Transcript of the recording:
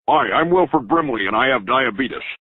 Hi, I'm Wilford Brimley, and I have diabetes.